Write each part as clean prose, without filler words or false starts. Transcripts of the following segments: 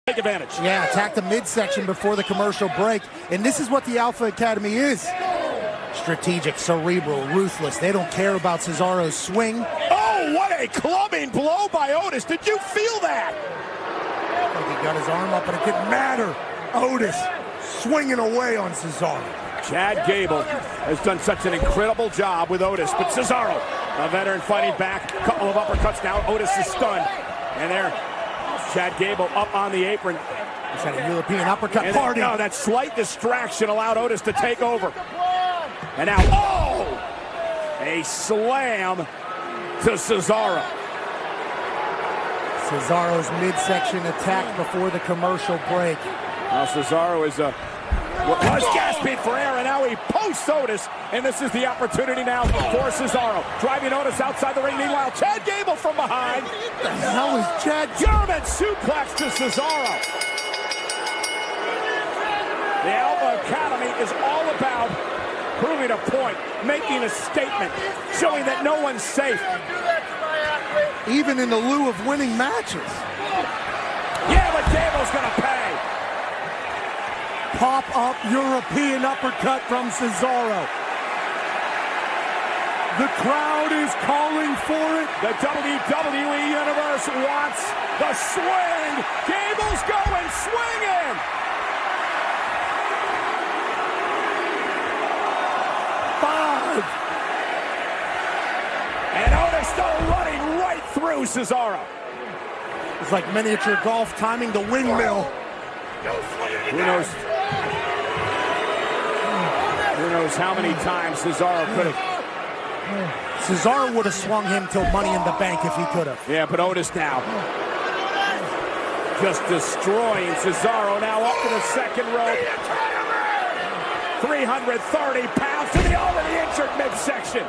Take advantage. Yeah, attack the midsection before the commercial break. And this is what the Alpha Academy is. Strategic, cerebral, ruthless. They don't care about Cesaro's swing. Oh, what a clubbing blow by Otis. Did you feel that? Like he got his arm up, but it didn't matter. Otis swinging away on Cesaro. Chad Gable has done such an incredible job with Otis, but Cesaro, a veteran, fighting back. A couple of uppercuts now. Otis is stunned. And there, Chad Gable up on the apron. He's had a European uppercut party. No, that slight distraction allowed Otis to take over. And now, oh! A slam to Cesaro. Cesaro's midsection attack before the commercial break. Now Cesaro is was gasping for air, and now he posts Otis, and this is the opportunity now for Cesaro. Driving Otis outside the ring. Meanwhile, Chad Gable from behind. What the hell is Chad? German suplex to Cesaro. The Alpha Academy is all about proving a point, making a statement, showing that no one's safe. Even in the lieu of winning matches. Yeah, but Gable's gonna pay. Pop-up European uppercut from Cesaro. The crowd is calling for it. The WWE Universe wants the swing. Gable's going swinging. Five. And Otis still running right through Cesaro. It's like miniature golf timing the windmill. Who knows how many times Cesaro could have. Cesaro would have swung him till Money in the Bank if he could have. Yeah, but Otis now just destroying Cesaro. Now up to the second rope. 330 pounds to the already injured midsection.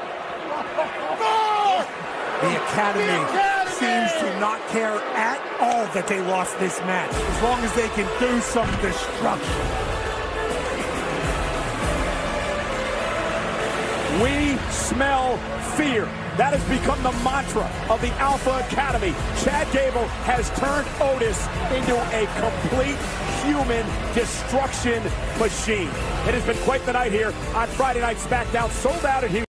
The Academy seems to not care at all that they lost this match, as long as they can do some destruction. We smell fear. That has become the mantra of the Alpha Academy. Chad Gable has turned Otis into a complete human destruction machine. It has been quite the night here on Friday Night SmackDown. Sold out at Houston.